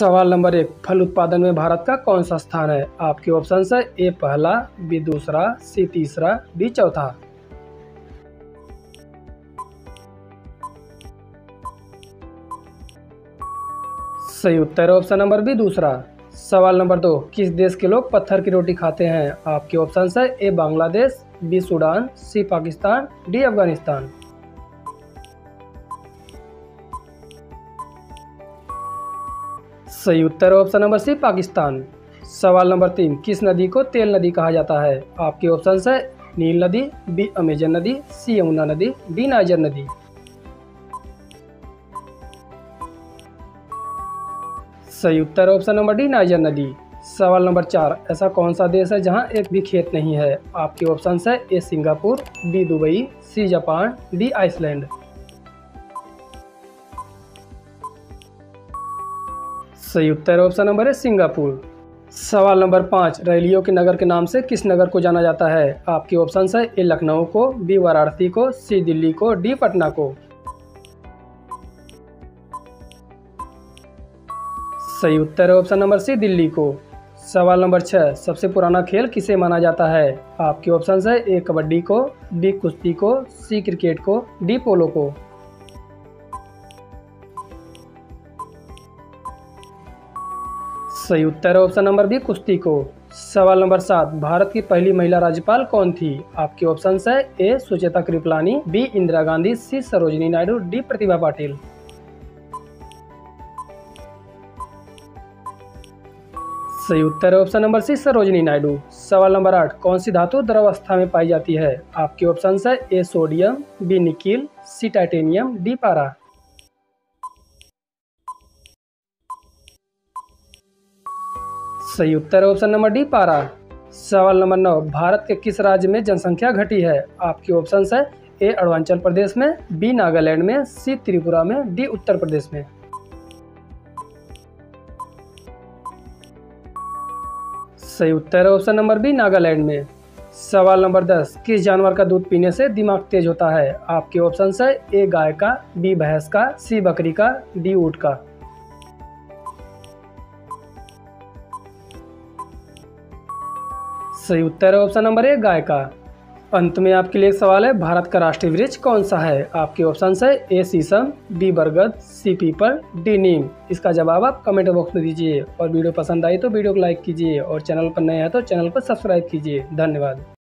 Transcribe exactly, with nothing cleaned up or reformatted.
सवाल नंबर एक, फल उत्पादन में भारत का कौन सा स्थान है? आपके ऑप्शन है ए पहला, बी दूसरा, सी तीसरा, डी चौथा। सही उत्तर है ऑप्शन नंबर बी दूसरा। सवाल नंबर दो, किस देश के लोग पत्थर की रोटी खाते हैं? आपके ऑप्शन है A Bangladesh, B Sudan, C Pakistan, D Afghanistan. सही उत्तर है ऑप्शन नंबर सी पाकिस्तान। सवाल नंबर तीन, किस नदी को तेल नदी कहा जाता है? आपके ऑप्शन है नील नदी, बी अमेजन नदी, सी यमुना नदी, डी नाइजर नदी। सही उत्तर है ऑप्शन नंबर डी नाइजर नदी। सवाल नंबर चार, ऐसा कौन सा देश है जहां एक भी खेत नहीं है? आपके ऑप्शन है A Singapore, B Dubai, C Japan, D Iceland. सही उत्तर है ऑप्शन नंबर है सिंगापुर। सवाल नंबर पाँच, रैलियों के नगर के नाम से किस नगर को जाना जाता है? आपके ऑप्शन है ए लखनऊ को, बी वाराणसी को, सी दिल्ली को, डी पटना को। सही उत्तर है ऑप्शन नंबर सी दिल्ली को। सवाल नंबर छः, सबसे पुराना खेल किसे माना जाता है? आपके ऑप्शन है ए कबड्डी को, बी कुश्ती को, सी क्रिकेट को, डी पोलो को। सही उत्तर है ऑप्शन नंबर बी कुश्ती को। सवाल नंबर सात, भारत की पहली महिला राज्यपाल कौन थी? आपके ऑप्शन है A Sucheta Kripalani, B Indira Gandhi, C Sarojini Naidu, D Pratibha Patil. सही उत्तर है option number C Sarojini Naidu. सवाल नंबर आठ, कौन सी धातु द्रव अवस्था में पाई जाती है? आपके ऑप्शन है A sodium, B nickel, C titanium, D पारा। सही उत्तर है ऑप्शन नंबर डी पारा। सवाल नंबर नौ, भारत के किस राज्य में जनसंख्या घटी है? आपके ऑप्शन है ए अरुणाचल प्रदेश में, बी नागालैंड में, सी त्रिपुरा में, डी उत्तर प्रदेश में। सही उत्तर है ऑप्शन नंबर बी नागालैंड में। सवाल नंबर दस, किस जानवर का दूध पीने से दिमाग तेज होता है? आपके ऑप्शन है ए गाय का, बी भैंस का, सी बकरी का, डी ऊंट का। सही उत्तर है ऑप्शन नंबर ए गाय का। अंत में आपके लिए एक सवाल है, भारत का राष्ट्रीय वृक्ष कौन सा है? आपके ऑप्शन है ए शीशम, बी बरगद, सी पीपल, डी नीम। इसका जवाब आप कमेंट बॉक्स में दीजिए और वीडियो पसंद आई तो वीडियो को लाइक कीजिए और चैनल पर नए हैं तो चैनल को सब्सक्राइब कीजिए। धन्यवाद।